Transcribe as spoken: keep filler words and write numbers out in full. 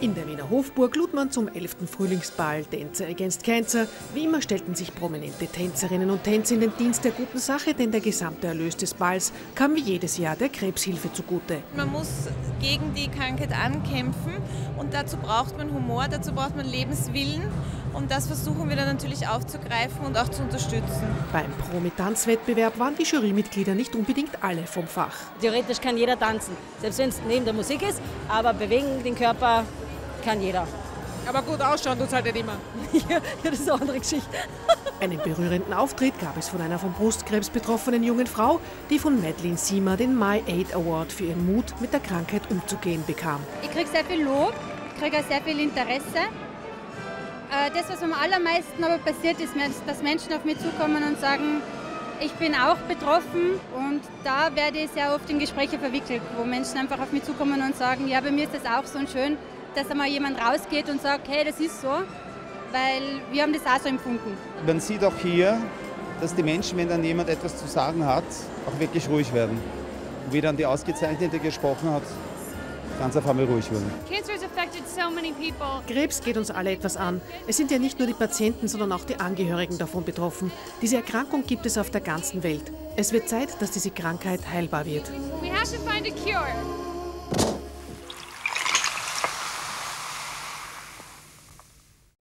In der Wiener Hofburg lud man zum elften Frühlingsball Dancer Against Cancer. Wie immer stellten sich prominente Tänzerinnen und Tänzer in den Dienst der guten Sache, denn der gesamte Erlös des Balls kam wie jedes Jahr der Krebshilfe zugute. Man muss gegen die Krankheit ankämpfen und dazu braucht man Humor, dazu braucht man Lebenswillen und das versuchen wir dann natürlich aufzugreifen und auch zu unterstützen. Beim Promi-Tanzwettbewerb waren die Jurymitglieder nicht unbedingt alle vom Fach. Theoretisch kann jeder tanzen, selbst wenn es neben der Musik ist, aber bewegen den Körper kann jeder. Aber gut ausschauen tut es halt nicht immer. Ja, das ist eine andere Geschichte. Einen berührenden Auftritt gab es von einer vom Brustkrebs betroffenen jungen Frau, die von Madeleine Siemer den My Aid Award für ihren Mut, mit der Krankheit umzugehen bekam. Ich kriege sehr viel Lob, ich kriege auch sehr viel Interesse. Das, was am allermeisten aber passiert, ist, dass Menschen auf mich zukommen und sagen, ich bin auch betroffen, und da werde ich sehr oft in Gespräche verwickelt, wo Menschen einfach auf mich zukommen und sagen, ja, bei mir ist das auch so schön, dass einmal jemand rausgeht und sagt, hey, das ist so, weil wir haben das auch so empfunden. Man sieht auch hier, dass die Menschen, wenn dann jemand etwas zu sagen hat, auch wirklich ruhig werden. Wie dann die Ausgezeichnete gesprochen hat, ganz auf einmal ruhig wurden. Krebs geht uns alle etwas an. Es sind ja nicht nur die Patienten, sondern auch die Angehörigen davon betroffen. Diese Erkrankung gibt es auf der ganzen Welt. Es wird Zeit, dass diese Krankheit heilbar wird. We have to find a cure.